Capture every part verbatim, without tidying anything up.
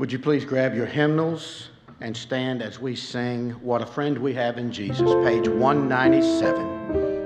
Would you please grab your hymnals and stand as we sing What a Friend We Have in Jesus, page one ninety-seven.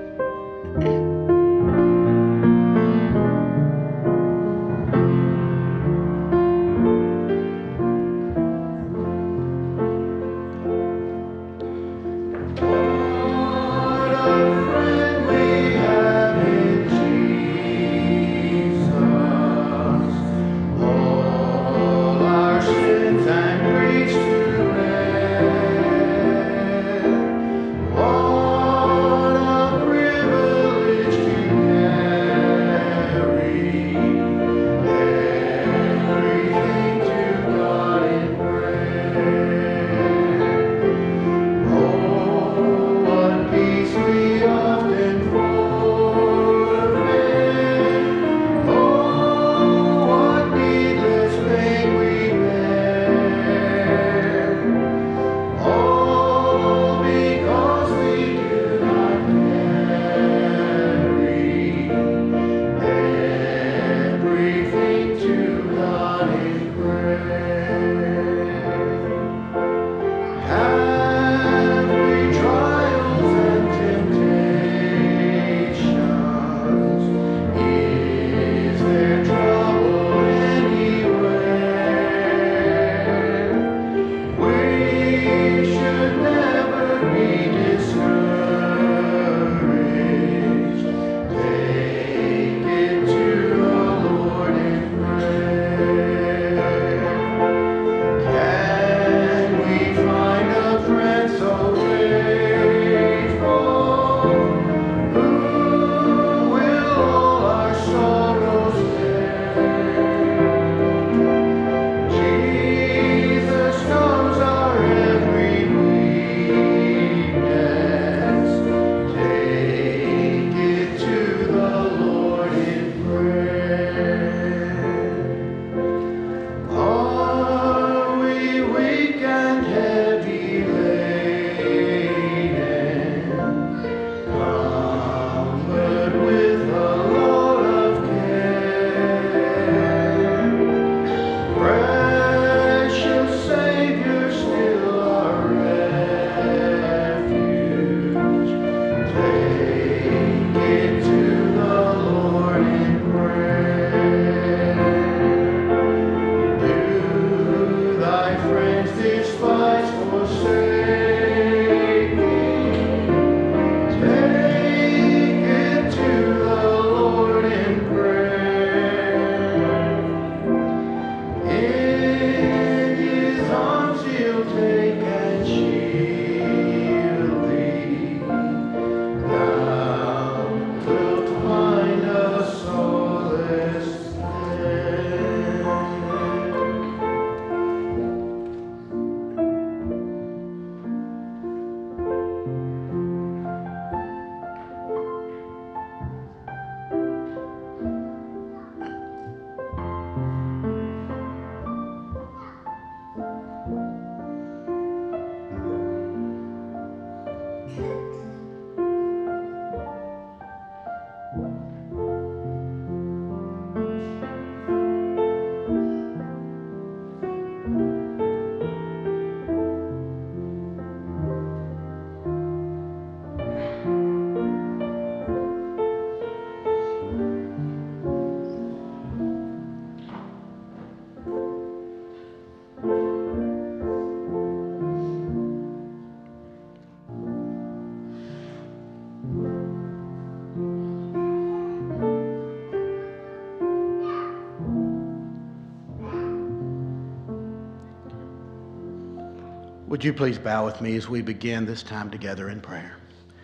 Would you please bow with me as we begin this time together in prayer?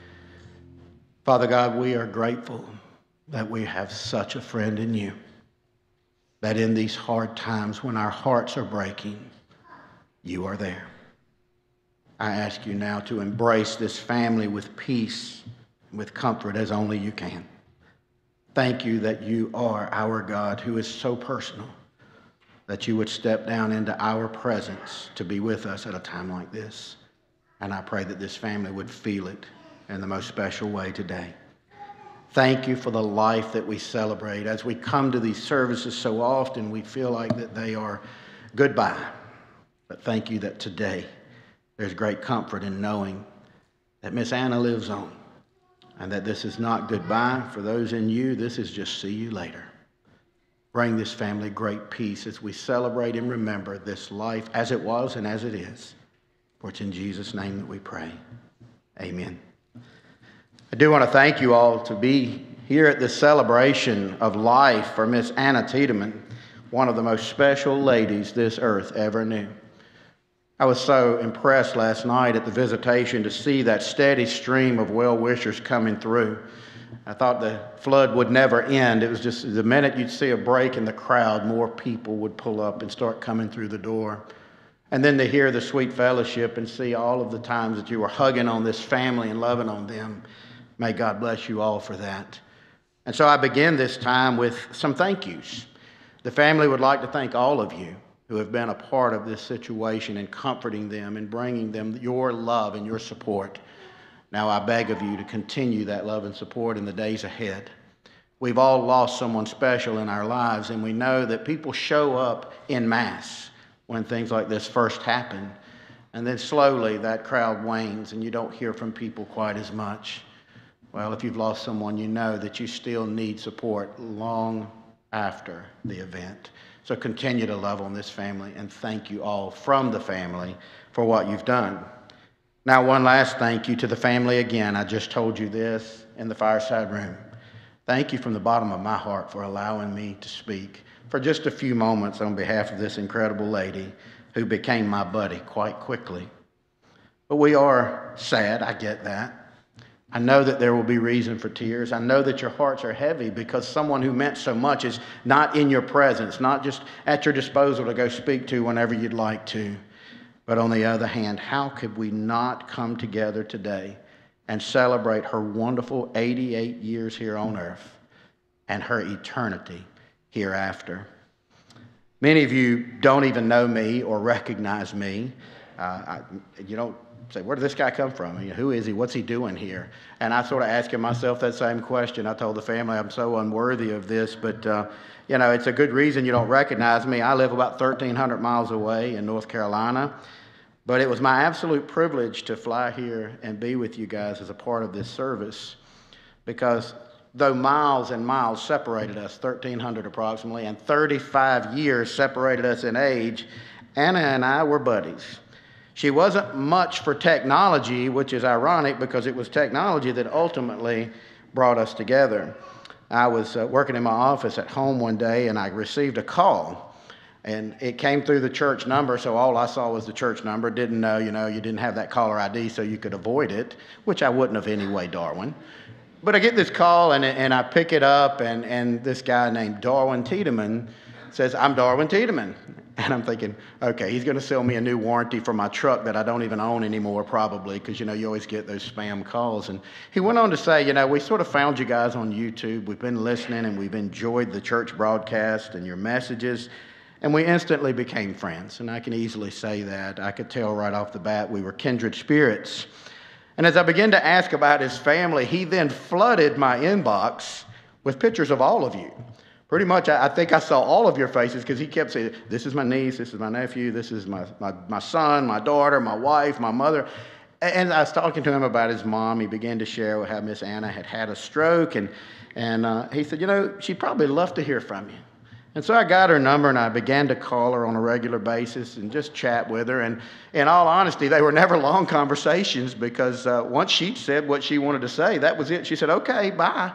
Father God, we are grateful that we have such a friend in you, that in these hard times when our hearts are breaking, you are there. I ask you now to embrace this family with peace, with comfort as only you can. Thank you that you are our God who is so personal, that you would step down into our presence to be with us at a time like this. And I pray that this family would feel it in the most special way today. Thank you for the life that we celebrate. As we come to these services so often, we feel like that they are goodbye. But thank you that today there's great comfort in knowing that Miss Anna lives on, and that this is not goodbye for those in you. This is just see you later. Bring this family great peace as we celebrate and remember this life as it was and as it is. For it's in Jesus' name that we pray. Amen. I do want to thank you all to be here at this celebration of life for Miss Anna Tiedeman, one of the most special ladies this earth ever knew. I was so impressed last night at the visitation to see that steady stream of well-wishers coming through. I thought the flood would never end. It was just the minute you'd see a break in the crowd, more people would pull up and start coming through the door. And then to hear the sweet fellowship and see all of the times that you were hugging on this family and loving on them. May God bless you all for that. And so I begin this time with some thank yous. The family would like to thank all of you who have been a part of this situation and comforting them and bringing them your love and your support. Now I beg of you to continue that love and support in the days ahead. We've all lost someone special in our lives, and we know that people show up en masse when things like this first happen. And then slowly that crowd wanes and you don't hear from people quite as much. Well, if you've lost someone, you know that you still need support long after the event. So continue to love on this family, and thank you all from the family for what you've done. Now, one last thank you to the family again. I just told you this in the fireside room. Thank you from the bottom of my heart for allowing me to speak for just a few moments on behalf of this incredible lady who became my buddy quite quickly. But we are sad, I get that. I know that there will be reason for tears. I know that your hearts are heavy because someone who meant so much is not in your presence, not just at your disposal to go speak to whenever you'd like to. But on the other hand, how could we not come together today and celebrate her wonderful eighty-eight years here on earth and her eternity hereafter? Many of you don't even know me or recognize me. Uh, I, you don't say, where did this guy come from? I mean, who is he? What's he doing here? And I sort of asking myself that same question. I told the family I'm so unworthy of this, but uh, you know, it's a good reason you don't recognize me. I live about thirteen hundred miles away in North Carolina, but it was my absolute privilege to fly here and be with you guys as a part of this service, because though miles and miles separated us, thirteen hundred approximately, and thirty-five years separated us in age, Anna and I were buddies. She wasn't much for technology, which is ironic because it was technology that ultimately brought us together. I was uh, working in my office at home one day, and I received a call. And it came through the church number, so all I saw was the church number. Didn't know, you know, you didn't have that caller I D so you could avoid it, which I wouldn't have anyway, Darwin. But I get this call, and, and I pick it up, and, and this guy named Dewain Tiedeman says, I'm Darwin Tiedeman. And I'm thinking, okay, he's going to sell me a new warranty for my truck that I don't even own anymore, probably, because, you know, you always get those spam calls. And he went on to say, you know, we sort of found you guys on YouTube. We've been listening, and we've enjoyed the church broadcast and your messages. And we instantly became friends. And I can easily say that. I could tell right off the bat we were kindred spirits. And as I began to ask about his family, he then flooded my inbox with pictures of all of you. Pretty much, I think I saw all of your faces because he kept saying, this is my niece, this is my nephew, this is my, my, my son, my daughter, my wife, my mother. And I was talking to him about his mom. He began to share how Miss Anna had had a stroke. And, and uh, he said, you know, she'd probably love to hear from you. And so I got her number, and I began to call her on a regular basis and just chat with her. And in all honesty, they were never long conversations because uh, once she said what she wanted to say, that was it. She said, okay, bye.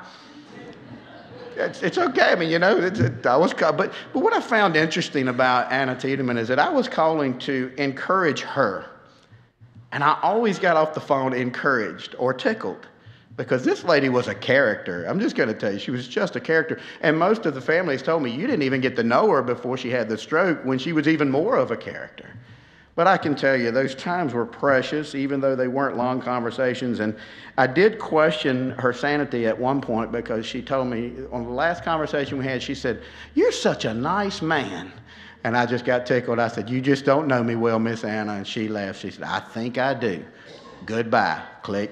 It's, it's okay. I mean, you know, it's, it, I was call, but but what I found interesting about Anna Tiedeman is that I was calling to encourage her, and I always got off the phone encouraged or tickled, because this lady was a character. I'm just going to tell you, she was just a character. And most of the families told me you didn't even get to know her before she had the stroke, when she was even more of a character. But I can tell you, those times were precious, even though they weren't long conversations. And I did question her sanity at one point, because she told me, on the last conversation we had, she said, you're such a nice man. And I just got tickled. I said, you just don't know me well, Miss Anna. And she laughed. She said, I think I do. Goodbye. Click.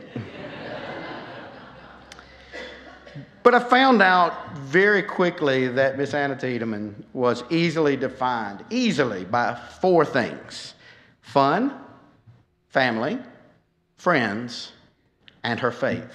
But I found out very quickly that Miss Anna Tiedeman was easily defined, easily, by four things. fun, family, friends, and her faith.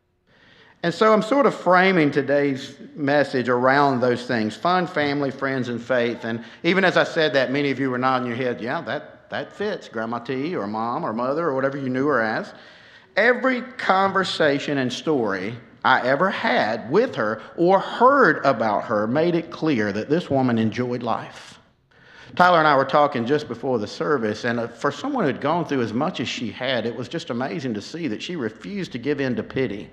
And so I'm sort of framing today's message around those things: fun, family, friends, and faith. And even as I said that, many of you were nodding your head, yeah, that, that fits, Grandma T or Mom or Mother or whatever you knew her as. Every conversation and story I ever had with her or heard about her made it clear that this woman enjoyed life. Tyler and I were talking just before the service, and for someone who had gone through as much as she had, it was just amazing to see that she refused to give in to pity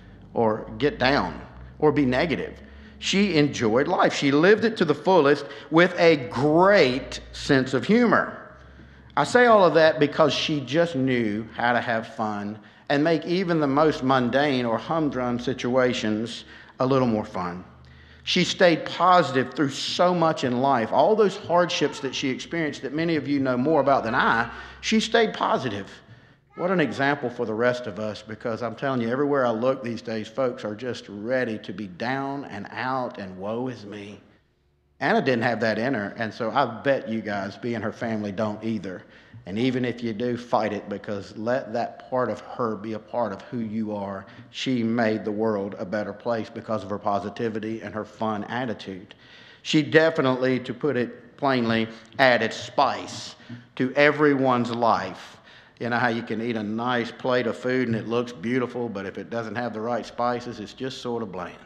or get down or be negative. She enjoyed life. She lived it to the fullest with a great sense of humor. I say all of that because she just knew how to have fun and make even the most mundane or humdrum situations a little more fun. She stayed positive through so much in life. All those hardships that she experienced that many of you know more about than I, she stayed positive. What an example for the rest of us, because I'm telling you, everywhere I look these days, folks are just ready to be down and out and woe is me. Anna didn't have that in her, and so I bet you guys, being her family, don't either. And even if you do, fight it, because let that part of her be a part of who you are. She made the world a better place because of her positivity and her fun attitude. She definitely, to put it plainly, added spice to everyone's life. You know how you can eat a nice plate of food and it looks beautiful, but if it doesn't have the right spices, it's just sort of bland.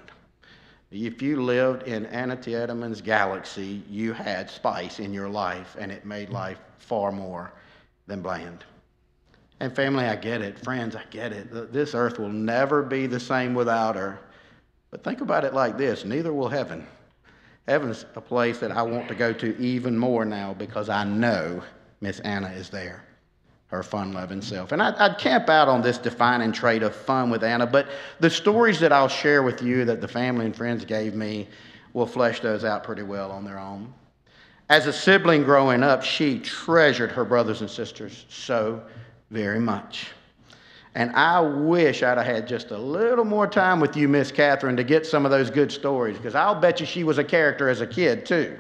If you lived in Anna Tiedeman's galaxy, you had spice in your life, and it made life far more than bland. And family, I get it. Friends, I get it. This earth will never be the same without her. But think about it like this: neither will heaven. Heaven's a place that I want to go to even more now, because I know Miss Anna is there. Her fun-loving self. And I'd, I'd camp out on this defining trait of fun with Anna, but the stories that I'll share with you that the family and friends gave me will flesh those out pretty well on their own. As a sibling growing up, she treasured her brothers and sisters so very much. And I wish I'd have had just a little more time with you, Miss Catherine, to get some of those good stories, because I'll bet you she was a character as a kid, too.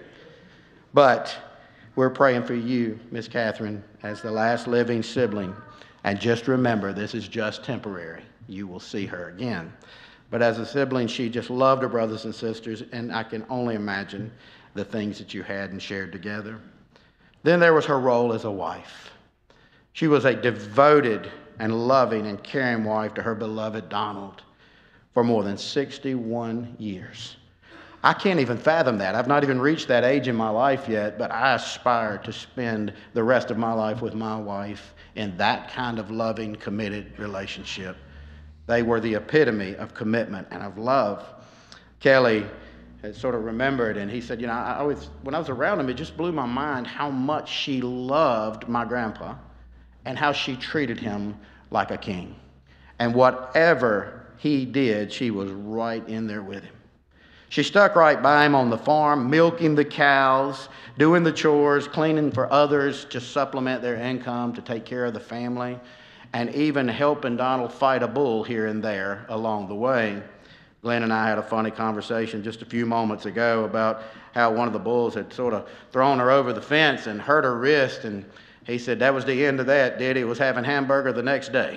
But we're praying for you, Miss Catherine, as the last living sibling. And just remember, this is just temporary. You will see her again. But as a sibling, she just loved her brothers and sisters, and I can only imagine the things that you had and shared together. Then there was her role as a wife. She was a devoted and loving and caring wife to her beloved Donald for more than sixty-one years. I can't even fathom that. I've not even reached that age in my life yet, but I aspire to spend the rest of my life with my wife in that kind of loving, committed relationship. They were the epitome of commitment and of love. Kelly had sort of remembered, and he said, you know, I always, when I was around him, it just blew my mind how much she loved my grandpa and how she treated him like a king. And whatever he did, she was right in there with him. She stuck right by him on the farm, milking the cows, doing the chores, cleaning for others to supplement their income, to take care of the family, and even helping Donald fight a bull here and there along the way. Glenn and I had a funny conversation just a few moments ago about how one of the bulls had sort of thrown her over the fence and hurt her wrist, and he said that was the end of that. Diddy was having hamburger the next day.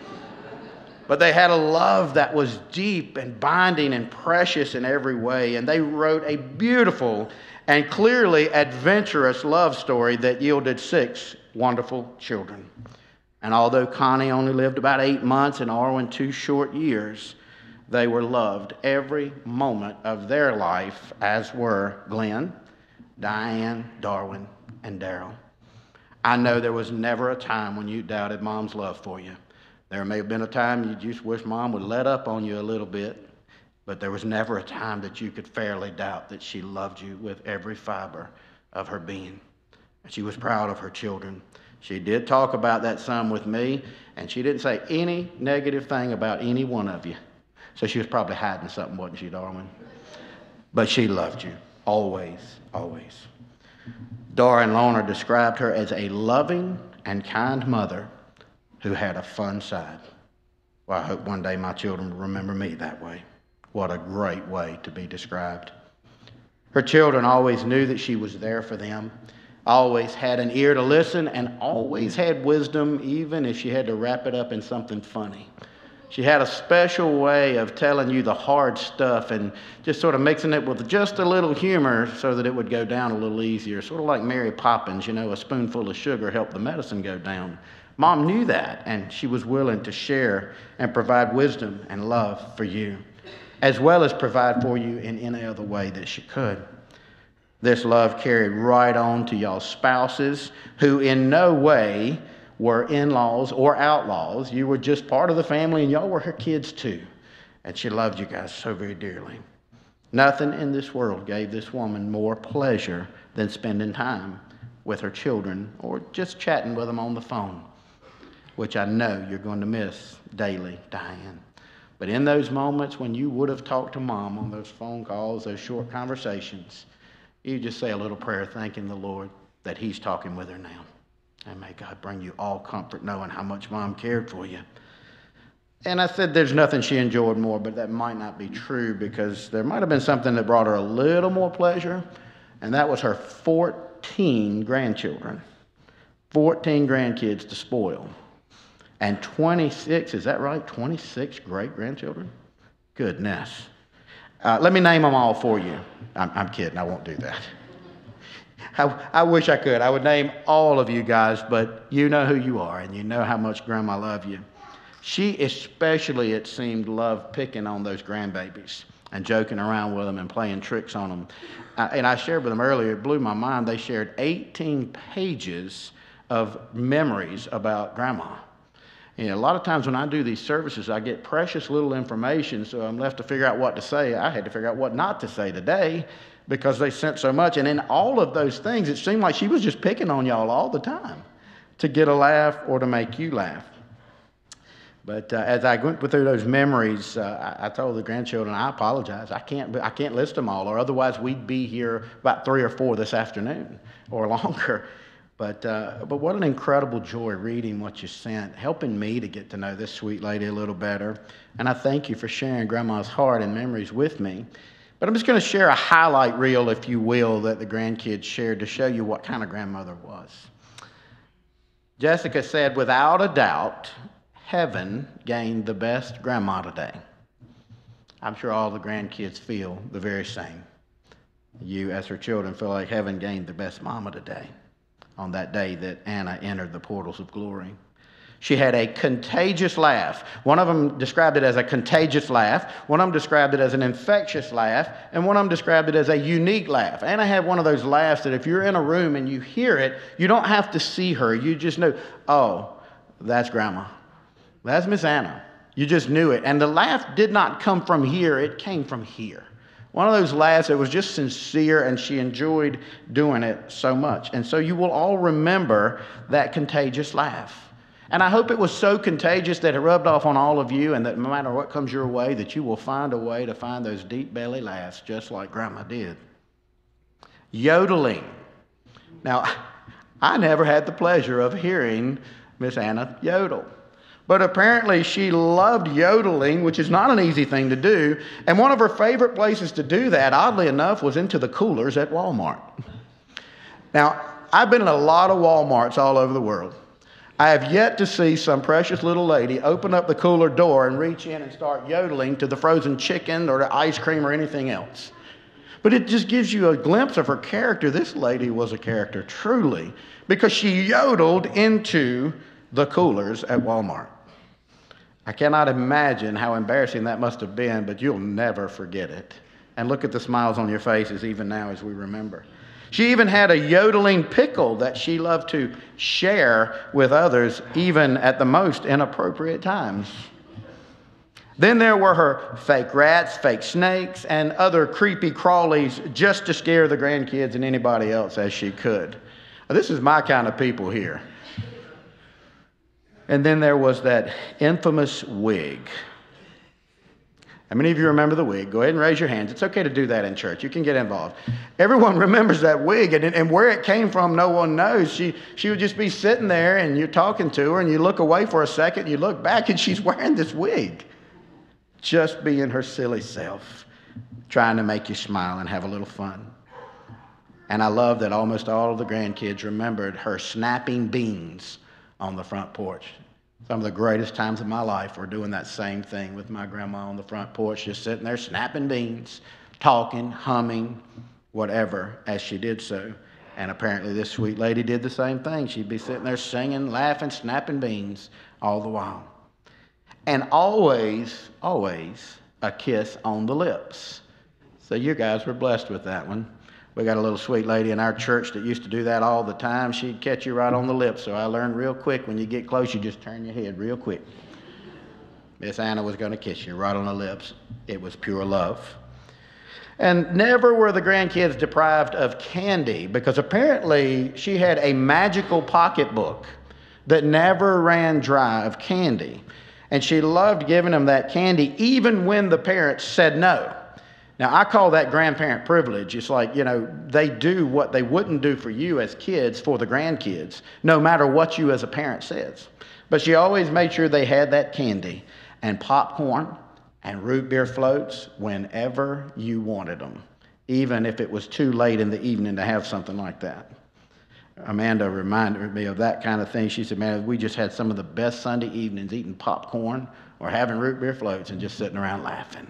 But they had a love that was deep and binding and precious in every way. And they wrote a beautiful and clearly adventurous love story that yielded six wonderful children. And although Connie only lived about eight months and Arwin two short years, they were loved every moment of their life, as were Glenn, Diane, Darwin, and Daryl. I know there was never a time when you doubted Mom's love for you. There may have been a time you just wish Mom would let up on you a little bit, but there was never a time that you could fairly doubt that she loved you with every fiber of her being. She was proud of her children. She did talk about that some with me, and she didn't say any negative thing about any one of you. So she was probably hiding something, wasn't she, Darwin? But she loved you, always, always. Dora and Lorna described her as a loving and kind mother who had a fun side. Well, I hope one day my children will remember me that way. What a great way to be described. Her children always knew that she was there for them. always had an ear to listen, and always had wisdom, even if she had to wrap it up in something funny. She had a special way of telling you the hard stuff and just sort of mixing it with just a little humor so that it would go down a little easier. Sort of like Mary Poppins, you know, a spoonful of sugar helped the medicine go down. Mom knew that, and she was willing to share and provide wisdom and love for you, as well as provide for you in any other way that she could. This love carried right on to y'all's spouses, who in no way were in-laws or outlaws. You were just part of the family, and y'all were her kids too. And she loved you guys so very dearly. Nothing in this world gave this woman more pleasure than spending time with her children or just chatting with them on the phone, which I know you're going to miss daily, Diane. But in those moments when you would have talked to Mom on those phone calls, those short conversations, you just say a little prayer thanking the Lord that He's talking with her now. And may God bring you all comfort knowing how much Mom cared for you. And I said there's nothing she enjoyed more, but that might not be true, because there might have been something that brought her a little more pleasure, and that was her fourteen grandchildren. fourteen grandkids to spoil. And twenty-six, is that right? twenty-six great-grandchildren? Goodness. Uh, let me name them all for you. I'm, I'm kidding. I won't do that. I, I wish I could. I would name all of you guys, but you know who you are, and you know how much Grandma loved you. She especially, it seemed, loved picking on those grandbabies and joking around with them and playing tricks on them. Uh, and I shared with them earlier, it blew my mind, they shared eighteen pages of memories about Grandma. You know, a lot of times when I do these services, I get precious little information, so I'm left to figure out what to say. I had to figure out what not to say today because they sent so much. And in all of those things, it seemed like she was just picking on y'all all the time to get a laugh or to make you laugh. But uh, as I went through those memories, uh, I, I told the grandchildren, I apologize. I can't, I can't list them all, or otherwise we'd be here about three or four this afternoon or longer. But, uh, but what an incredible joy reading what you sent, helping me to get to know this sweet lady a little better. And I thank you for sharing Grandma's heart and memories with me. But I'm just going to share a highlight reel, if you will, that the grandkids shared to show you what kind of grandmother was. Jessica said, without a doubt, heaven gained the best grandma today. I'm sure all the grandkids feel the very same. You, as her children, feel like heaven gained the best mama today, on that day that Anna entered the portals of glory. She had a contagious laugh. One of them described it as a contagious laugh. One of them described it as an infectious laugh. And one of them described it as a unique laugh. Anna had one of those laughs that if you're in a room and you hear it, you don't have to see her. You just know, oh, that's Grandma. That's Miss Anna. You just knew it. And the laugh did not come from here. It came from here. One of those laughs that was just sincere, and she enjoyed doing it so much. And so you will all remember that contagious laugh. And I hope it was so contagious that it rubbed off on all of you, and that no matter what comes your way, that you will find a way to find those deep belly laughs just like Grandma did. Yodeling. Now, I never had the pleasure of hearing Miss Anna yodel. But apparently she loved yodeling, which is not an easy thing to do. And one of her favorite places to do that, oddly enough, was into the coolers at Walmart. Now, I've been in a lot of Walmarts all over the world. I have yet to see some precious little lady open up the cooler door and reach in and start yodeling to the frozen chicken or the ice cream or anything else. But it just gives you a glimpse of her character. This lady was a character, truly, because she yodeled into the coolers at Walmart. I cannot imagine how embarrassing that must have been, but you'll never forget it. And look at the smiles on your faces even now as we remember. She even had a yodeling pickle that she loved to share with others, even at the most inappropriate times. Then there were her fake rats, fake snakes, and other creepy crawlies just to scare the grandkids and anybody else as she could. Now, this is my kind of people here. And then there was that infamous wig. How many of you remember the wig? Go ahead and raise your hands. It's okay to do that in church. You can get involved. Everyone remembers that wig, and, and where it came from, no one knows. She, she would just be sitting there, and you're talking to her, and you look away for a second, and you look back, and she's wearing this wig. Just being her silly self, trying to make you smile and have a little fun. And I love that almost all of the grandkids remembered her snapping beans on the front porch. Some of the greatest times of my life were doing that same thing with my grandma on the front porch, just sitting there snapping beans, talking, humming, whatever, as she did so. And apparently this sweet lady did the same thing. She'd be sitting there singing, laughing, snapping beans all the while. And always, always a kiss on the lips. So you guys were blessed with that one. We got a little sweet lady in our church that used to do that all the time. She'd catch you right on the lips. So I learned real quick, when you get close, you just turn your head real quick. Miss Anna was going to kiss you right on the lips. It was pure love. And never were the grandkids deprived of candy, because apparently she had a magical pocketbook that never ran dry of candy. And she loved giving them that candy even when the parents said no. Now, I call that grandparent privilege. It's like, you know, they do what they wouldn't do for you as kids for the grandkids, no matter what you as a parent says. But she always made sure they had that candy and popcorn and root beer floats whenever you wanted them, even if it was too late in the evening to have something like that. Amanda reminded me of that kind of thing. She said, man, we just had some of the best Sunday evenings eating popcorn or having root beer floats and just sitting around laughing.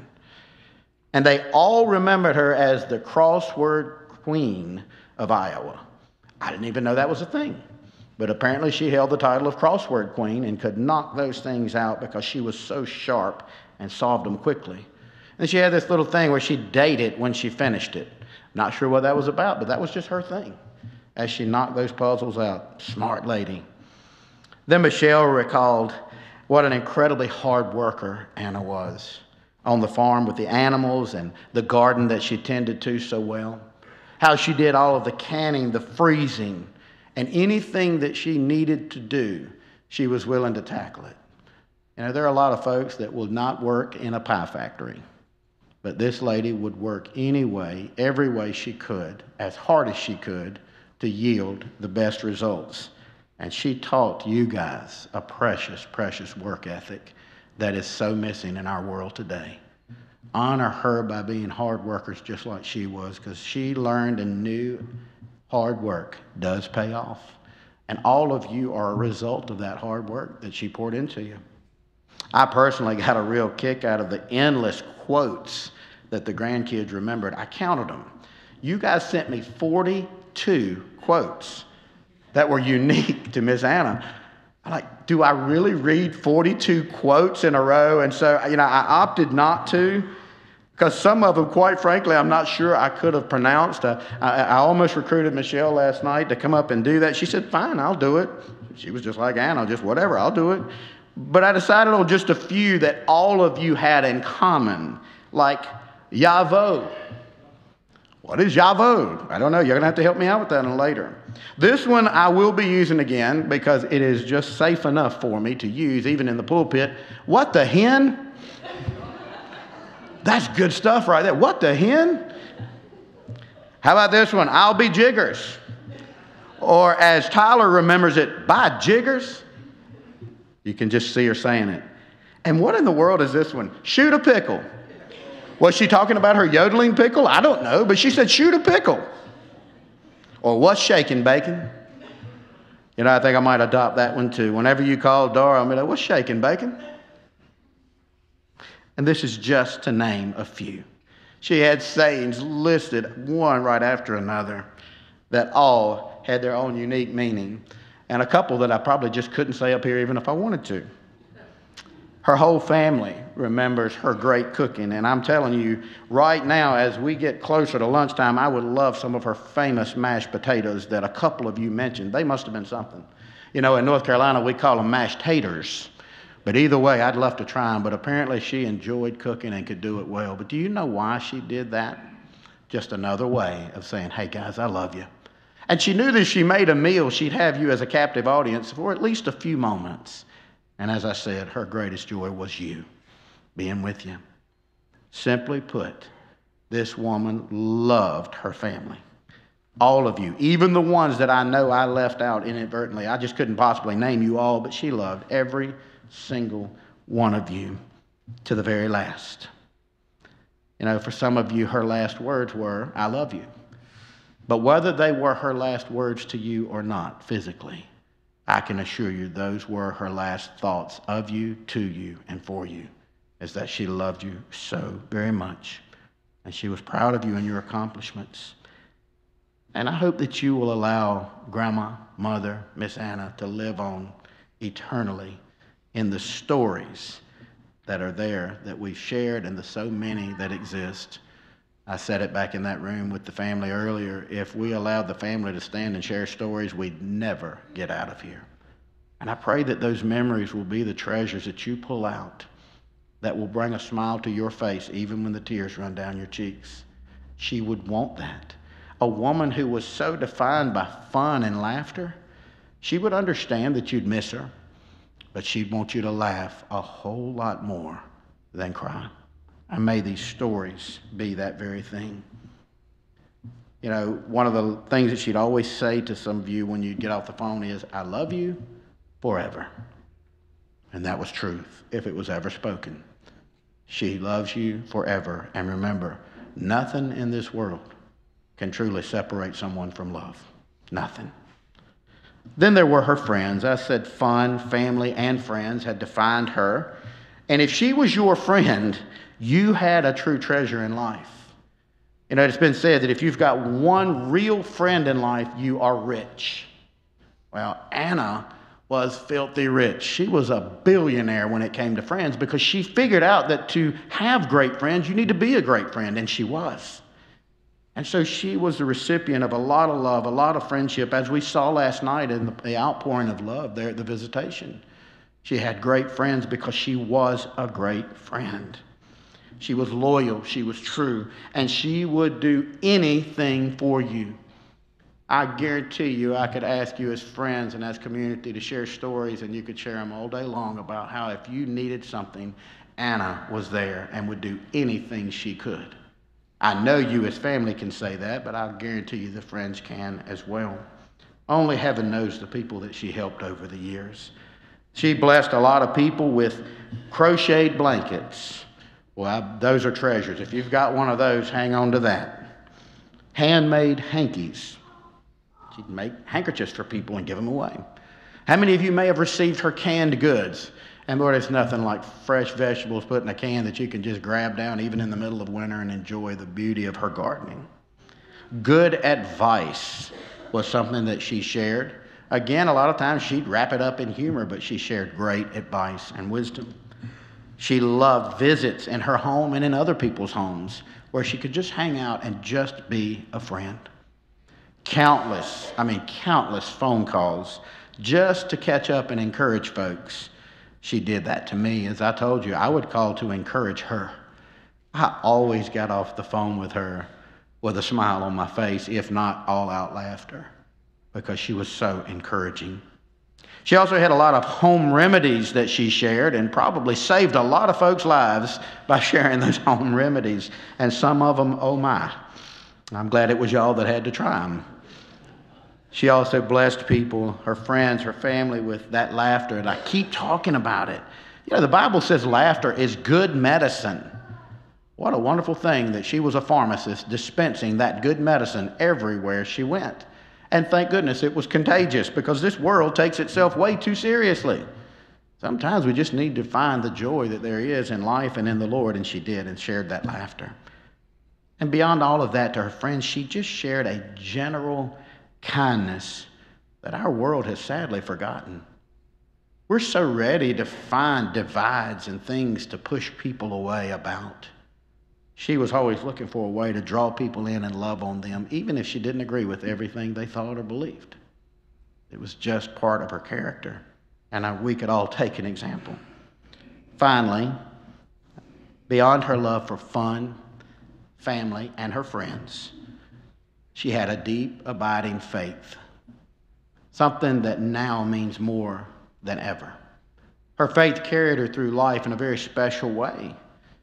And they all remembered her as the crossword queen of Iowa. I didn't even know that was a thing. But apparently she held the title of crossword queen and could knock those things out because she was so sharp and solved them quickly. And she had this little thing where she'd date it when she finished it. Not sure what that was about, but that was just her thing as she knocked those puzzles out. Smart lady. Then Michelle recalled what an incredibly hard worker Anna was on the farm with the animals and the garden that she tended to so well. How she did all of the canning, the freezing, and anything that she needed to do, she was willing to tackle it. You know, there are a lot of folks that will not work in a pie factory, but this lady would work any way, every way she could, as hard as she could, to yield the best results. And she taught you guys a precious, precious work ethic that is so missing in our world today. Honor her by being hard workers just like she was, because she learned and knew hard work does pay off. And all of you are a result of that hard work that she poured into you. I personally got a real kick out of the endless quotes that the grandkids remembered. I counted them. You guys sent me forty-two quotes that were unique to Miss Anna. I'm like, do I really read forty-two quotes in a row? And so, you know, I opted not to, because some of them, quite frankly, I'm not sure I could have pronounced. I, I, I almost recruited Michelle last night to come up and do that. She said, fine, I'll do it. She was just like Anna, just whatever, I'll do it. But I decided on just a few that all of you had in common, like Yavo. What is Yavo? I don't know. You're going to have to help me out with that one later. This one I will be using again because it is just safe enough for me to use even in the pulpit. What the hen? That's good stuff right there. What the hen? How about this one? I'll be jiggers. Or as Tyler remembers it, by jiggers. You can just see her saying it. And what in the world is this one? Shoot a pickle. Was she talking about her yodeling pickle? I don't know, but she said shoot a pickle. Or what's shaking, bacon? You know, I think I might adopt that one too. Whenever you call Dora, I'm like, what's shaking, bacon? And this is just to name a few. She had sayings listed one right after another that all had their own unique meaning, and a couple that I probably just couldn't say up here even if I wanted to. Her whole family remembers her great cooking, and I'm telling you, right now, as we get closer to lunchtime, I would love some of her famous mashed potatoes that a couple of you mentioned. They must have been something. You know, in North Carolina, we call them mashed taters. But either way, I'd love to try them, but apparently she enjoyed cooking and could do it well. But do you know why she did that? Just another way of saying, hey, guys, I love you. And she knew that if she made a meal, she'd have you as a captive audience for at least a few moments. And as I said, her greatest joy was you, being with you. Simply put, this woman loved her family. All of you, even the ones that I know I left out inadvertently. I just couldn't possibly name you all, but she loved every single one of you to the very last. You know, for some of you, her last words were, I love you. But whether they were her last words to you or not physically, I can assure you those were her last thoughts of you, to you, and for you, is that she loved you so very much. And she was proud of you and your accomplishments. And I hope that you will allow Grandma, Mother, Miss Anna to live on eternally in the stories that are there that we've shared and the so many that exist. I said it back in that room with the family earlier. If we allowed the family to stand and share stories, we'd never get out of here. And I pray that those memories will be the treasures that you pull out that will bring a smile to your face even when the tears run down your cheeks. She would want that. A woman who was so defined by fun and laughter, she would understand that you'd miss her, but she'd want you to laugh a whole lot more than cry. And may these stories be that very thing. You know, one of the things that she'd always say to some of you when you get off the phone is, I love you forever. And that was truth, if it was ever spoken. She loves you forever. And remember, nothing in this world can truly separate someone from love. Nothing. Then there were her friends. I said fun, family, and friends had defined her. And if she was your friend, you had a true treasure in life. You know, it's been said that if you've got one real friend in life, you are rich. Well, Anna was filthy rich. She was a billionaire when it came to friends because she figured out that to have great friends, you need to be a great friend, and she was. And so she was the recipient of a lot of love, a lot of friendship, as we saw last night in the, the outpouring of love there at the visitation. She had great friends because she was a great friend. She was loyal, she was true, and she would do anything for you. I guarantee you I could ask you as friends and as community to share stories, and you could share them all day long about how if you needed something, Anna was there and would do anything she could. I know you as family can say that, but I guarantee you the friends can as well. Only heaven knows the people that she helped over the years. She blessed a lot of people with crocheted blankets. Well, those are treasures. If you've got one of those, hang on to that. Handmade hankies. She'd make handkerchiefs for people and give them away. How many of you may have received her canned goods? And Lord, it's nothing like fresh vegetables put in a can that you can just grab down even in the middle of winter and enjoy the beauty of her gardening. Good advice was something that she shared. Again, a lot of times she'd wrap it up in humor, but she shared great advice and wisdom. She loved visits in her home and in other people's homes where she could just hang out and just be a friend. Countless, I mean countless phone calls just to catch up and encourage folks. She did that to me. As I told you, I would call to encourage her. I always got off the phone with her with a smile on my face, if not all-out laughter, because she was so encouraging. She also had a lot of home remedies that she shared and probably saved a lot of folks' lives by sharing those home remedies. And some of them, oh my, I'm glad it was y'all that had to try them. She also blessed people, her friends, her family with that laughter. And I keep talking about it. You know, the Bible says laughter is good medicine. What a wonderful thing that she was a pharmacist dispensing that good medicine everywhere she went. And thank goodness it was contagious because this world takes itself way too seriously. Sometimes we just need to find the joy that there is in life and in the Lord, and she did and shared that laughter. And beyond all of that, to her friends, she just shared a general kindness that our world has sadly forgotten. We're so ready to find divides and things to push people away about. She was always looking for a way to draw people in and love on them, even if she didn't agree with everything they thought or believed. It was just part of her character, and I, we could all take an example. Finally, beyond her love for fun, family, and her friends, she had a deep, abiding faith, something that now means more than ever. Her faith carried her through life in a very special way.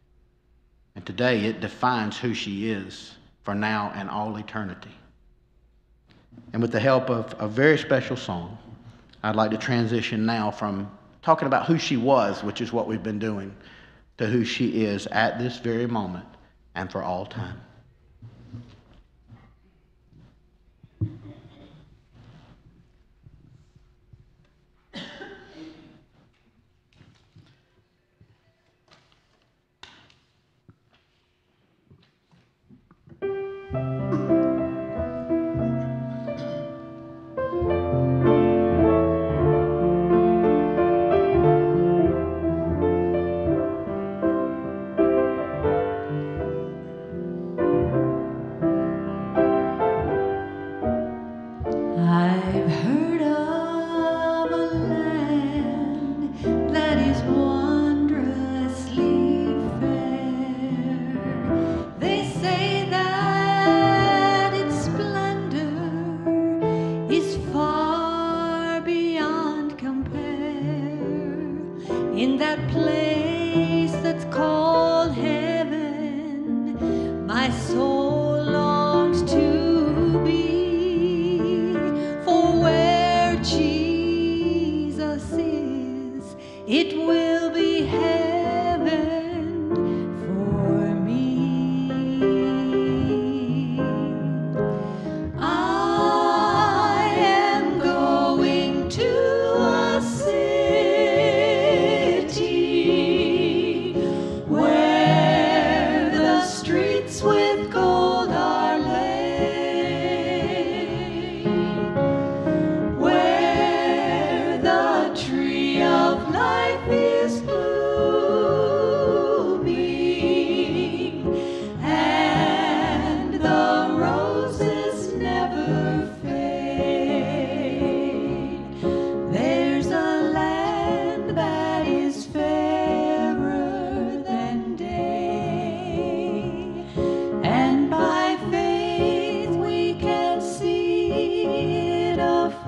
And today it defines who she is for now and all eternity. And with the help of a very special song, I'd like to transition now from talking about who she was, which is what we've been doing, to who she is at this very moment and for all time. in that place that's called heaven, my soul longs to be. For where Jesus is, it will be heaven for me. I am going to a city where the streets with gold are laid, where the tree of life is blooming and the roses never fade. There's a land that is fairer than day, and by faith we can see it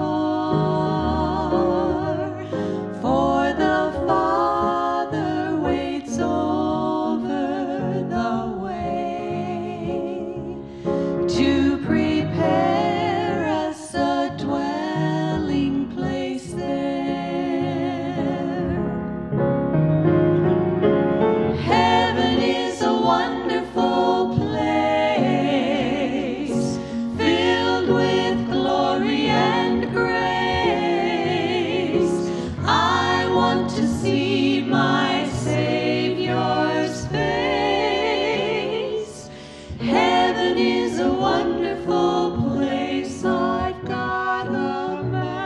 afar. For the Father waits over the way to prepare us a dwelling place there. Heaven is a wonderful place, filled with glory and grace. I want to see my Savior's face. Heaven is a wonderful place. I've got a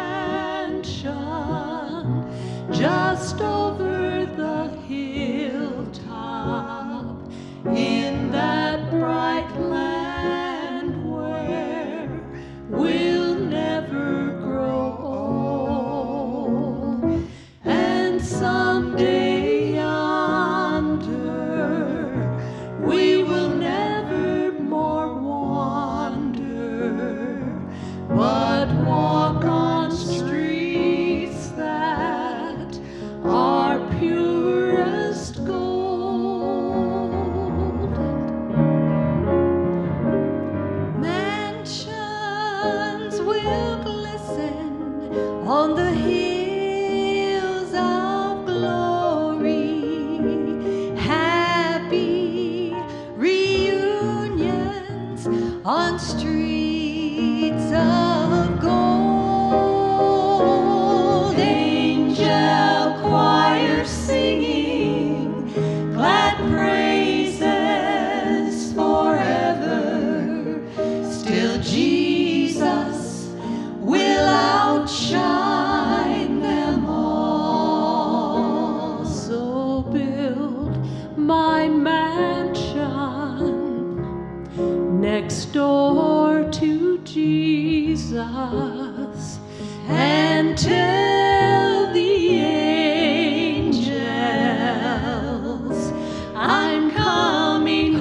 mansion just over the hilltop in that bright land where we'll never grow old. And someday yonder we will never more wander, but walk on streets that are purest gold. Mansions will glisten on the hills of glory, happy reunions on streets of gold. Angel choirs singing glad praises forever. Still Jesus will outshine them all. So build my mansion next door to Jesus and tell the angels I'm coming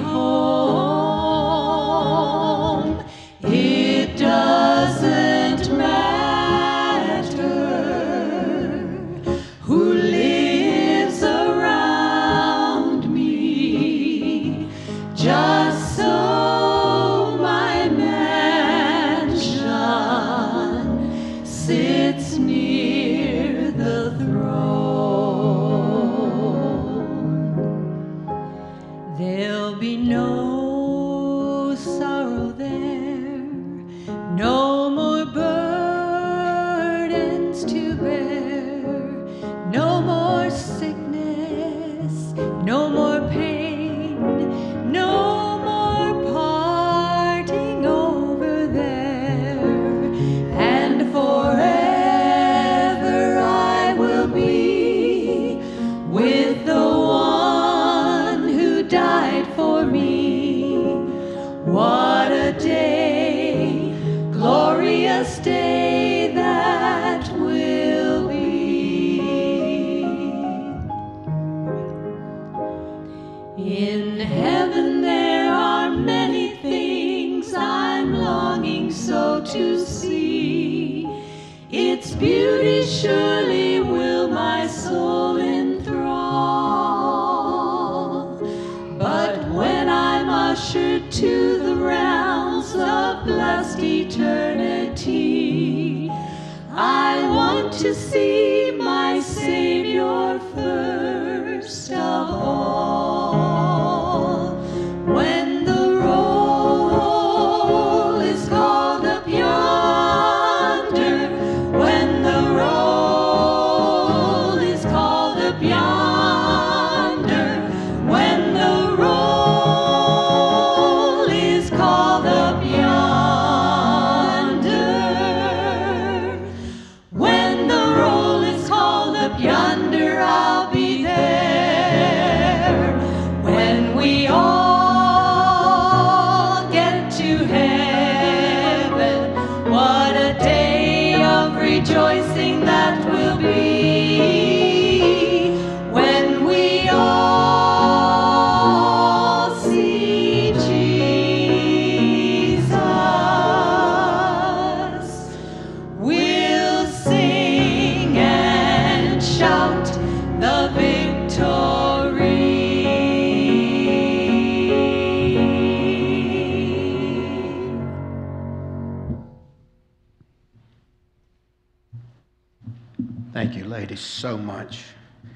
home. It doesn't matter who lives around me, just so my mansion sits near the throne. There'll be no sorrow there, no more burdens to bear, no more sickness, no more pain, no more parting over there. And forever I will be with the one who died for me. What a day, glorious day that will be. In heaven there are many things I'm longing so to see. Its beauty surely will my soul enthrall. to see my Savior first of all. When the roll is called up yonder, when the roll is called up yonder, when the roll is called up yonder, when the roll is called up yonder, I'll be there. When we all get to heaven, what a day of rejoicing that will be. When we all see Jesus, we'll sing and shout the victory. Thank you, ladies, so much.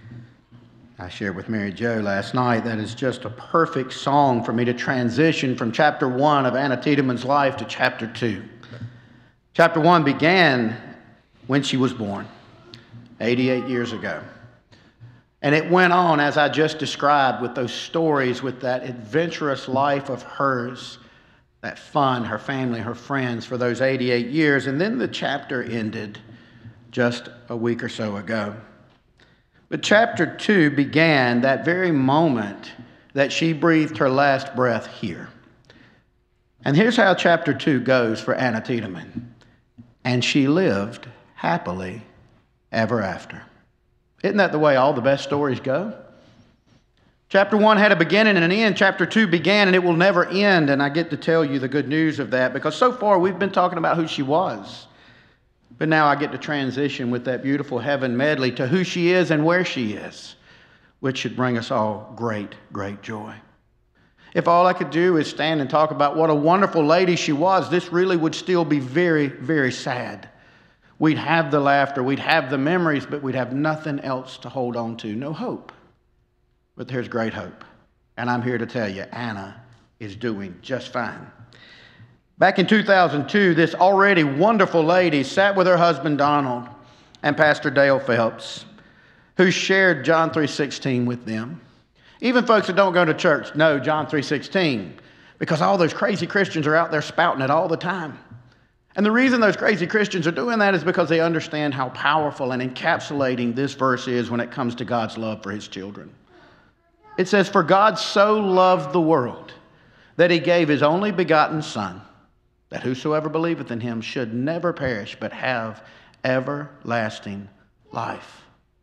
I shared with Mary Jo last night that is just a perfect song for me to transition from chapter one of Anna Tiedeman's life to chapter two. Chapter one began when she was born, eighty-eight years ago. And it went on, as I just described, with those stories, with that adventurous life of hers, that fun, her family, her friends for those eighty-eight years. And then the chapter ended just a week or so ago. But chapter two began that very moment that she breathed her last breath here. And here's how chapter two goes for Anna Tiedeman. And she lived happily ever after. Isn't that the way all the best stories go? Chapter one had a beginning and an end. Chapter two began and it will never end. And I get to tell you the good news of that because so far we've been talking about who she was. But now I get to transition with that beautiful heaven medley to who she is and where she is, which should bring us all great, great joy. If all I could do is stand and talk about what a wonderful lady she was, this really would still be very, very sad. We'd have the laughter, we'd have the memories, but we'd have nothing else to hold on to, no hope. But there's great hope. And I'm here to tell you, Anna is doing just fine. Back in two thousand two, this already wonderful lady sat with her husband Donald and Pastor Dale Phelps, who shared John three sixteen with them. Even folks that don't go to church know John three sixteen because all those crazy Christians are out there spouting it all the time. And the reason those crazy Christians are doing that is because they understand how powerful and encapsulating this verse is when it comes to God's love for his children. It says, "For God so loved the world that he gave his only begotten Son, that whosoever believeth in him should never perish, but have everlasting life."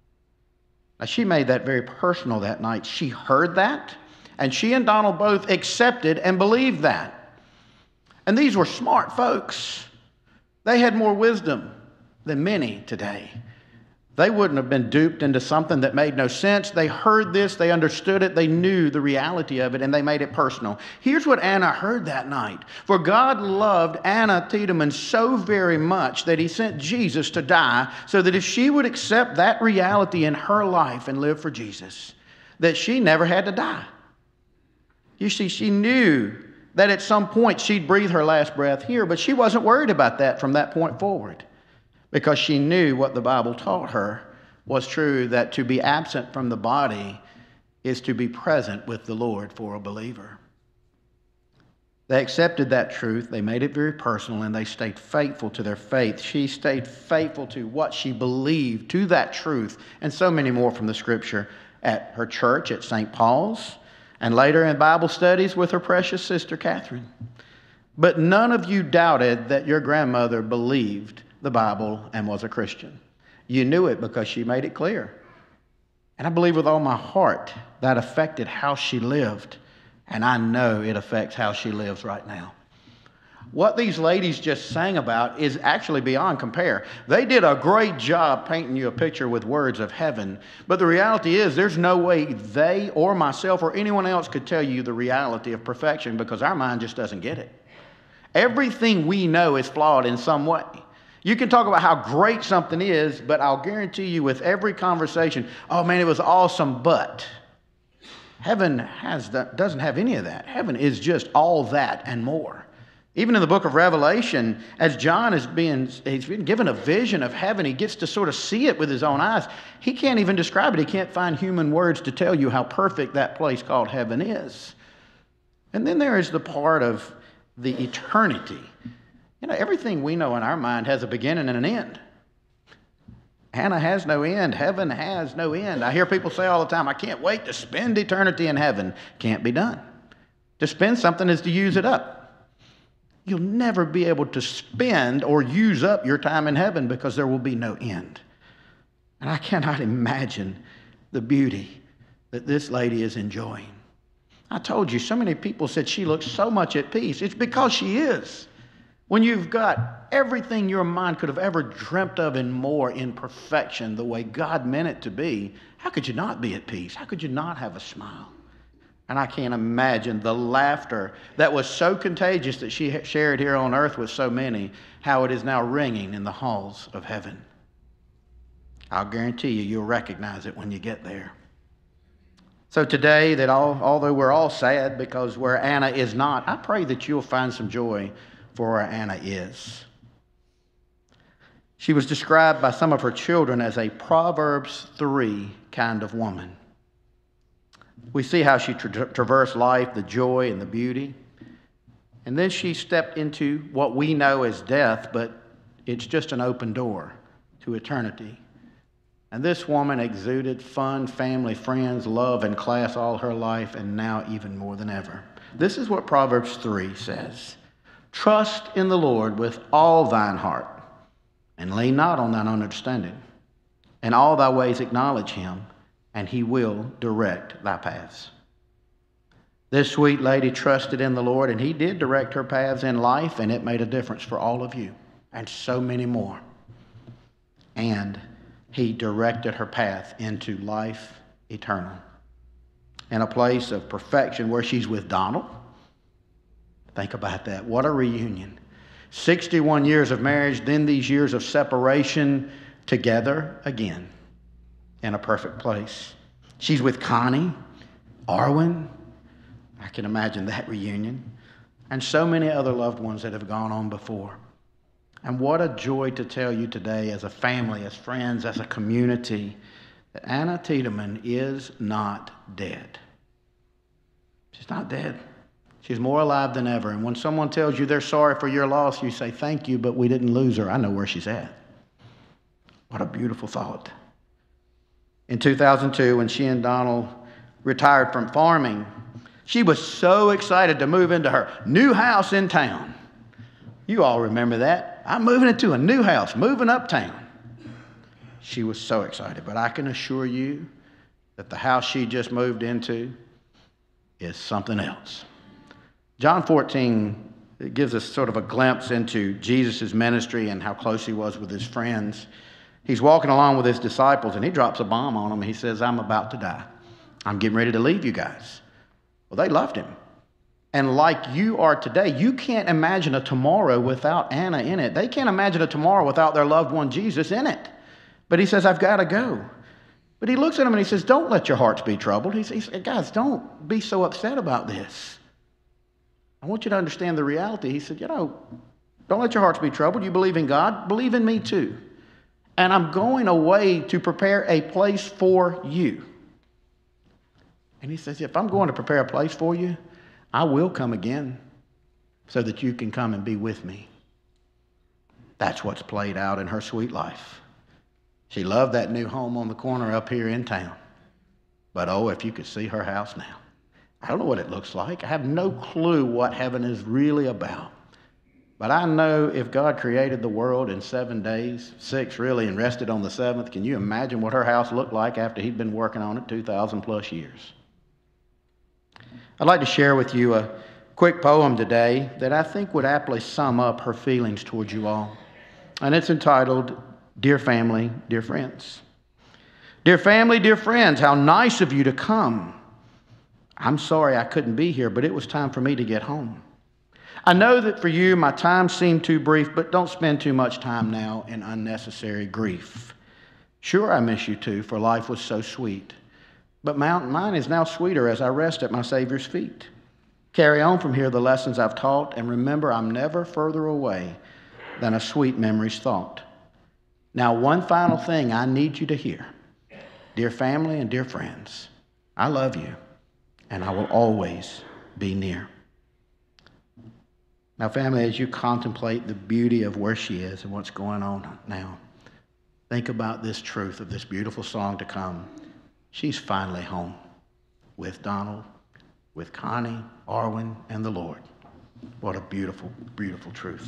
Now, she made that very personal that night. She heard that, and she and Donald both accepted and believed that. And these were smart folks. They had more wisdom than many today. They wouldn't have been duped into something that made no sense. They heard this, they understood it, they knew the reality of it, and they made it personal. Here's what Anna heard that night. For God loved Anna Tiedeman so very much that he sent Jesus to die so that if she would accept that reality in her life and live for Jesus, that she never had to die. You see, she knew that at some point she'd breathe her last breath here, but she wasn't worried about that from that point forward, because she knew what the Bible taught her was true, that to be absent from the body is to be present with the Lord for a believer. They accepted that truth, they made it very personal, and they stayed faithful to their faith. She stayed faithful to what she believed, to that truth, and so many more from the Scripture at her church at Saint Paul's, and later in Bible studies with her precious sister Catherine. But none of you doubted that your grandmother believed the Bible and was a Christian. You knew it because she made it clear. And I believe with all my heart that affected how she lived. And I know it affects how she lives right now. What these ladies just sang about is actually beyond compare. They did a great job painting you a picture with words of heaven. But the reality is there's no way they or myself or anyone else could tell you the reality of perfection because our mind just doesn't get it. Everything we know is flawed in some way. You can talk about how great something is, but I'll guarantee you with every conversation, oh man, it was awesome, but heaven has that, doesn't have any of that. Heaven is just all that and more. Even in the book of Revelation, as John is being, he's been given a vision of heaven, he gets to sort of see it with his own eyes. He can't even describe it. He can't find human words to tell you how perfect that place called heaven is. And then there is the part of the eternity. You know, everything we know in our mind has a beginning and an end. Hannah has no end. Heaven has no end. I hear people say all the time, I can't wait to spend eternity in heaven. Can't be done. To spend something is to use it up. You'll never be able to spend or use up your time in heaven because there will be no end. And I cannot imagine the beauty that this lady is enjoying. I told you, so many people said she looks so much at peace. It's because she is. When you've got everything your mind could have ever dreamt of and more in perfection, the way God meant it to be, how could you not be at peace? How could you not have a smile? And I can't imagine the laughter that was so contagious that she shared here on earth with so many, how it is now ringing in the halls of heaven. I'll guarantee you, you'll recognize it when you get there. So today, that all, although we're all sad because where Anna is not, I pray that you'll find some joy for where Anna is. She was described by some of her children as a Proverbs three kind of woman. We see how she tra- traversed life, the joy and the beauty. And then she stepped into what we know as death, but it's just an open door to eternity. And this woman exuded fun, family, friends, love, and class all her life, and now even more than ever. This is what Proverbs three says. Trust in the Lord with all thine heart, and lean not on thine own understanding. In all thy ways acknowledge him, and he will direct thy paths. This sweet lady trusted in the Lord, and he did direct her paths in life, and it made a difference for all of you, and so many more. And he directed her path into life eternal, in a place of perfection where she's with Donald. Think about that. What a reunion. sixty-one years of marriage, then these years of separation, together again in a perfect place. She's with Connie, Arwin. I can imagine that reunion. And so many other loved ones that have gone on before. And what a joy to tell you today as a family, as friends, as a community, that Anna Tiedeman is not dead. She's not dead. She's more alive than ever. And when someone tells you they're sorry for your loss, you say, thank you, but we didn't lose her. I know where she's at. What a beautiful thought. In two thousand two, when she and Donald retired from farming, she was so excited to move into her new house in town. You all remember that. I'm moving into a new house, moving uptown. She was so excited, but I can assure you that the house she just moved into is something else. John fourteen gives us sort of a glimpse into Jesus' ministry and how close he was with his friends. He's walking along with his disciples, and he drops a bomb on them. He says, I'm about to die. I'm getting ready to leave you guys. Well, they loved him. And like you are today, you can't imagine a tomorrow without Anna in it. They can't imagine a tomorrow without their loved one Jesus in it. But he says, I've got to go. But he looks at them and he says, don't let your hearts be troubled. He says, guys, don't be so upset about this. I want you to understand the reality. He said, you know, don't let your hearts be troubled. You believe in God, believe in me too. And I'm going away to prepare a place for you. And he says, if I'm going to prepare a place for you, I will come again so that you can come and be with me. That's what's played out in her sweet life. She loved that new home on the corner up here in town. But oh, if you could see her house now. I don't know what it looks like. I have no clue what heaven is really about. But I know if God created the world in seven days, six really, and rested on the seventh, can you imagine what her house looked like after he'd been working on it two thousand plus years? I'd like to share with you a quick poem today that I think would aptly sum up her feelings towards you all. And it's entitled, Dear Family, Dear Friends. Dear family, dear friends, how nice of you to come. I'm sorry I couldn't be here, but it was time for me to get home. I know that for you, my time seemed too brief, but don't spend too much time now in unnecessary grief. Sure, I miss you too, for life was so sweet. But mine is now sweeter as I rest at my Savior's feet. Carry on from here the lessons I've taught, and remember I'm never further away than a sweet memory's thought. Now, one final thing I need you to hear. Dear family and dear friends, I love you, and I will always be near. Now, family, as you contemplate the beauty of where she is and what's going on now, think about this truth of this beautiful song to come. She's finally home with Donald, with Connie, Arwin, and the Lord. What a beautiful, beautiful truth.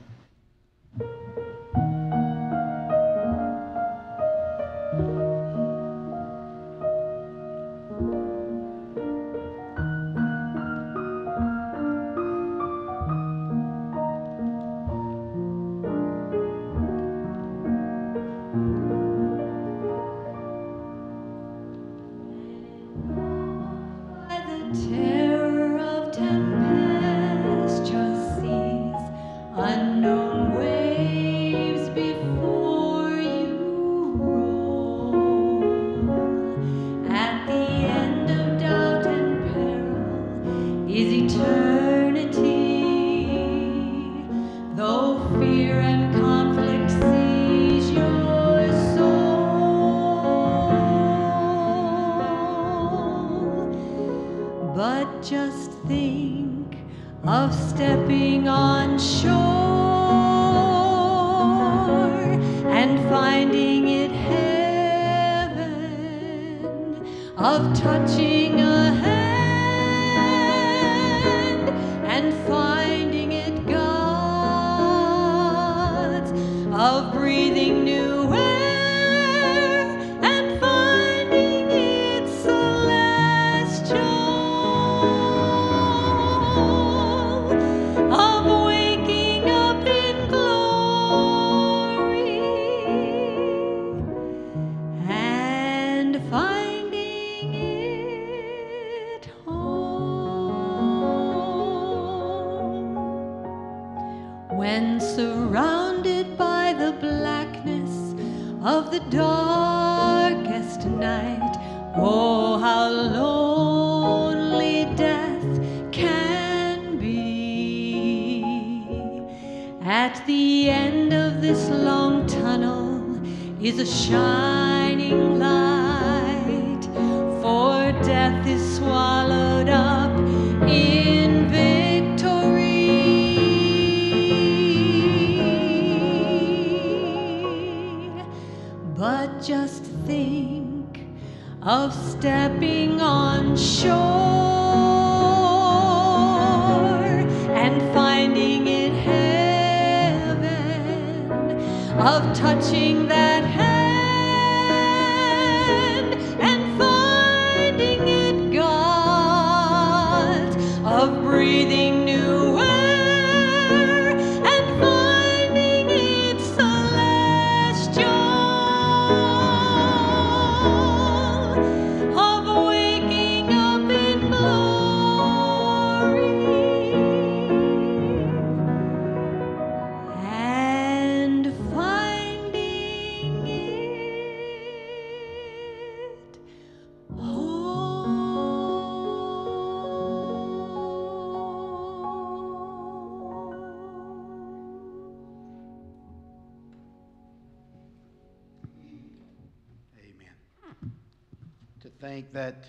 Think that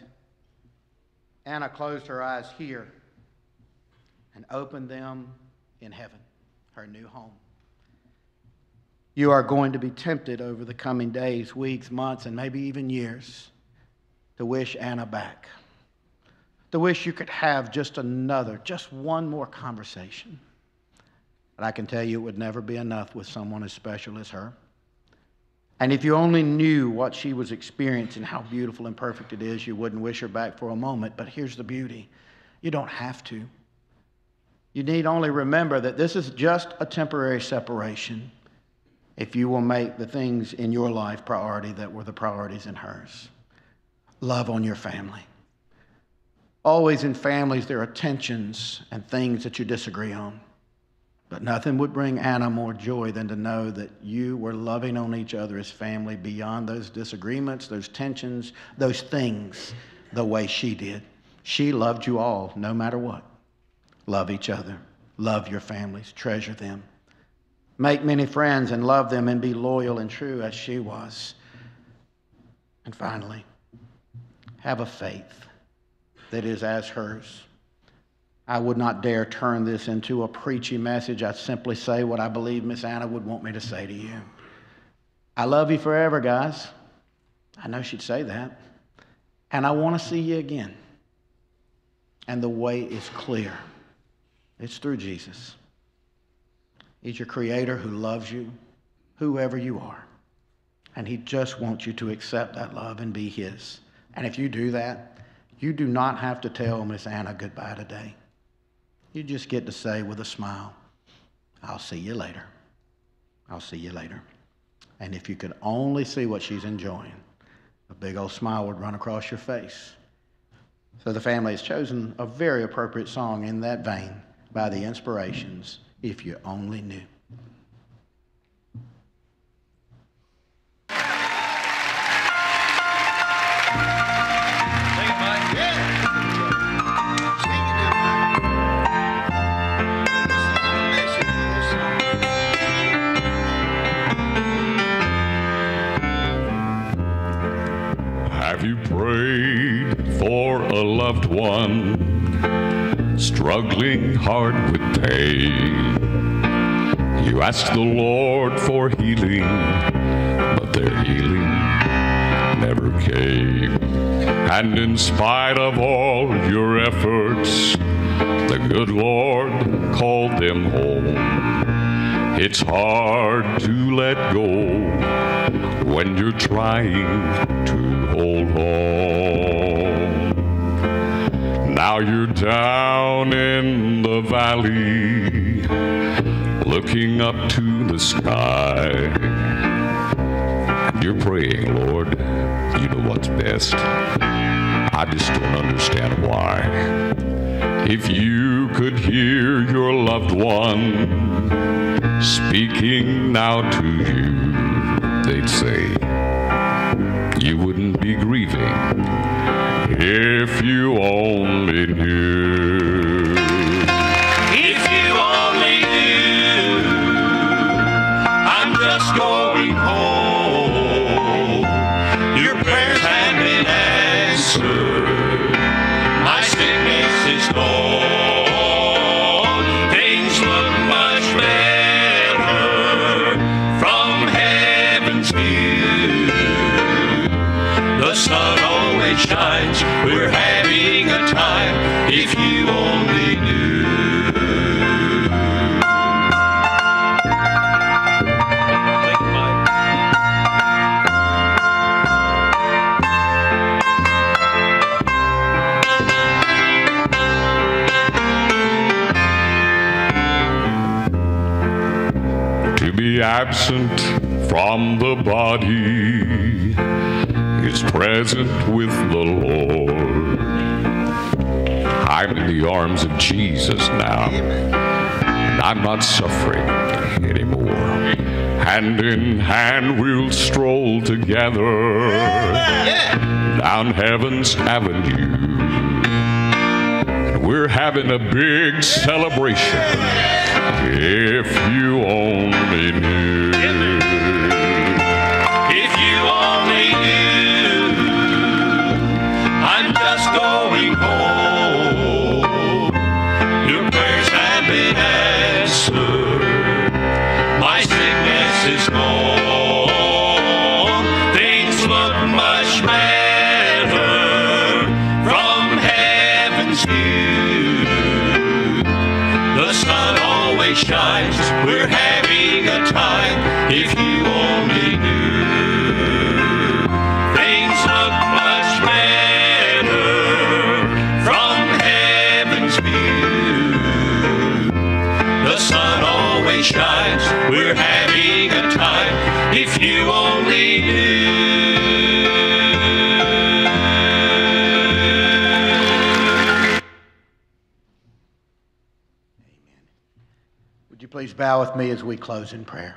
Anna closed her eyes here and opened them in heaven, her new home. You are going to be tempted over the coming days, weeks, months, and maybe even years to wish Anna back, to wish you could have just another, just one more conversation. But I can tell you it would never be enough with someone as special as her. And if you only knew what she was experiencing, how beautiful and perfect it is, you wouldn't wish her back for a moment. But here's the beauty. You don't have to. You need only remember that this is just a temporary separation if you will make the things in your life priority that were the priorities in hers. Love on your family. Always in families there are tensions and things that you disagree on. But nothing would bring Anna more joy than to know that you were loving on each other as family beyond those disagreements, those tensions, those things, the way she did. She loved you all, no matter what. Love each other. Love your families. Treasure them. Make many friends and love them and be loyal and true as she was. And finally, have a faith that is as hers. I would not dare turn this into a preachy message. I'd simply say what I believe Miss Anna would want me to say to you. I love you forever, guys. I know she'd say that. And I want to see you again. And the way is clear. It's through Jesus. He's your creator who loves you, whoever you are. And he just wants you to accept that love and be his. And if you do that, you do not have to tell Miss Anna goodbye today. You just get to say with a smile, I'll see you later. I'll see you later. And if you could only see what she's enjoying, a big old smile would run across your face. So the family has chosen a very appropriate song in that vein by the Inspirations, If You Only Knew. Have you prayed for a loved one struggling hard with pain? You asked the Lord for healing, but their healing never came. And in spite of all your efforts, the good Lord called them home. It's hard to let go when you're trying to hold on. Now you're down in the valley, looking up to the sky. You're praying, Lord, you know what's best. I just don't understand why. If you could hear your loved one speaking now to you, they'd say, you wouldn't be grieving if you only knew. If you only knew, I'm just going home. Your prayers have been answered. My sickness is gone. Things look much better from heaven's view. The sun always shines. We're having a time. If you only knew. To be absent from the body is present with the Lord. I'm in the arms of Jesus now, and I'm not suffering anymore. Hand in hand we'll stroll together down heaven's avenue. And we're having a big celebration. If you only knew. If you only knew, I'm just going home. Your prayers have been answered. My sickness is gone. Things look much better from heaven's view. The sun always shines. We're having a time. If you only knew. Things look much better from heaven's view. The sun always shines. We're having a time. If you only knew. Please bow with me as we close in prayer.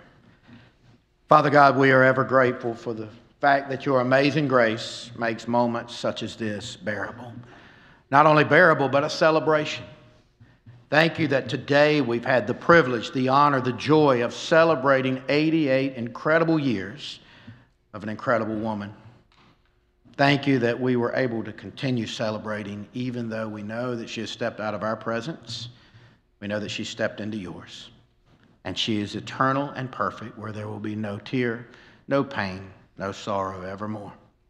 Father God, we are ever grateful for the fact that your amazing grace makes moments such as this bearable. Not only bearable, but a celebration. Thank you that today we've had the privilege, the honor, the joy of celebrating eighty-eight incredible years of an incredible woman. Thank you that we were able to continue celebrating even though we know that she has stepped out of our presence. We know that she stepped into yours. And she is eternal and perfect, where there will be no tear, no pain, no sorrow evermore.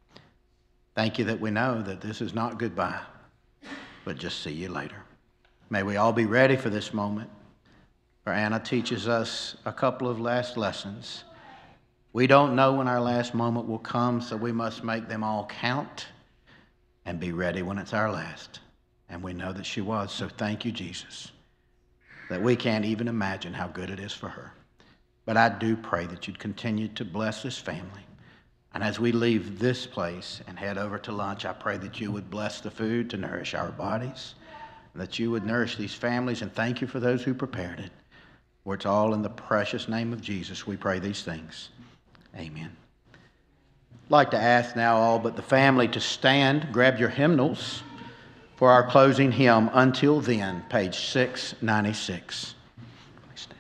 Thank you that we know that this is not goodbye, but just see you later. May we all be ready for this moment, where Anna teaches us a couple of last lessons. We don't know when our last moment will come, so we must make them all count and be ready when it's our last. And we know that she was, so thank you, Jesus, that we can't even imagine how good it is for her. But I do pray that you'd continue to bless this family. And as we leave this place and head over to lunch, I pray that you would bless the food to nourish our bodies, and that you would nourish these families, and thank you for those who prepared it. For it's all in the precious name of Jesus we pray these things. Amen. I'd like to ask now all but the family to stand, grab your hymnals for our closing hymn, Until Then, page six ninety-six. Please stand.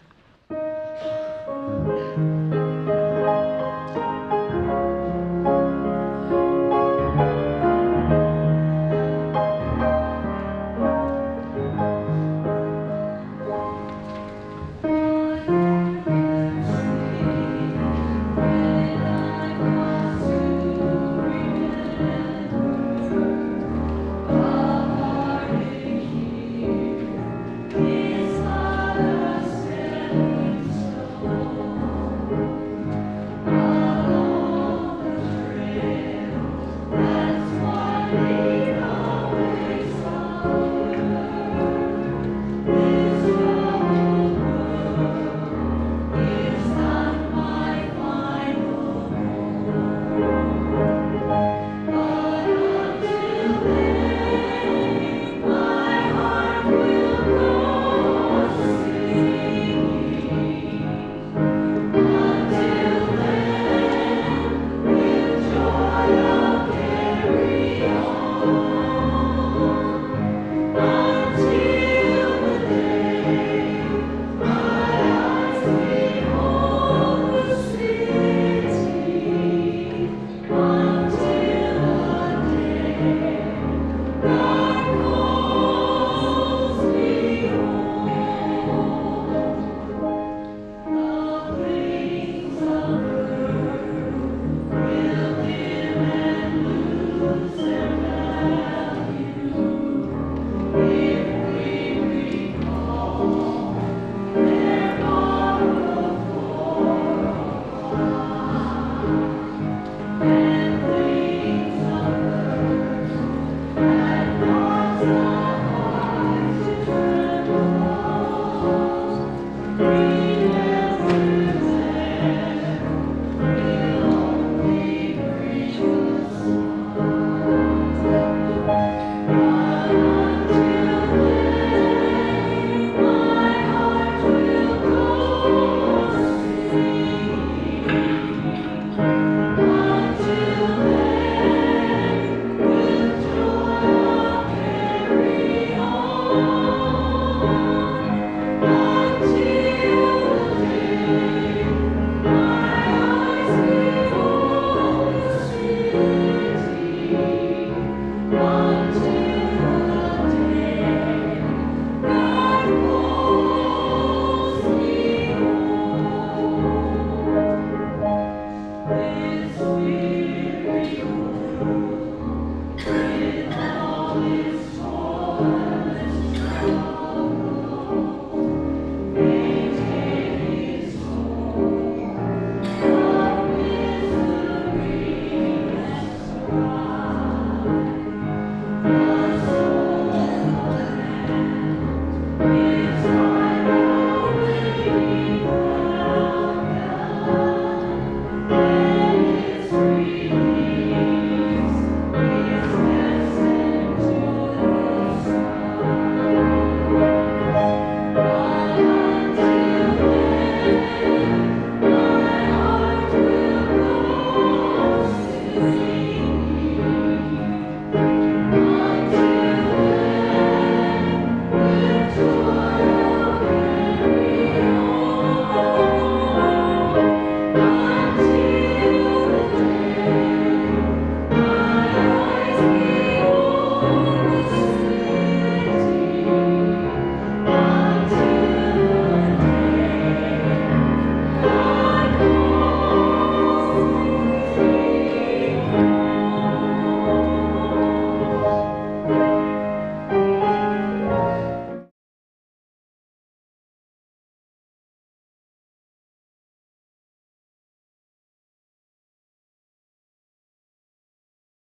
Until